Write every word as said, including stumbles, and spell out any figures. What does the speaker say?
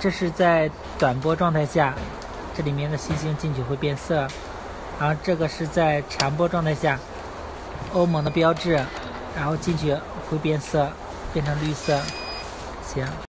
这是在短波状态下，这里面的星星进去会变色。然后这个是在长波状态下，欧盟的标志，然后进去会变色，变成绿色。行。